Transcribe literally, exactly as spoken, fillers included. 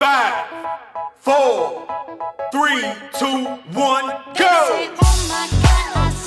Five, four, three, two, one, go! Say, oh my God, I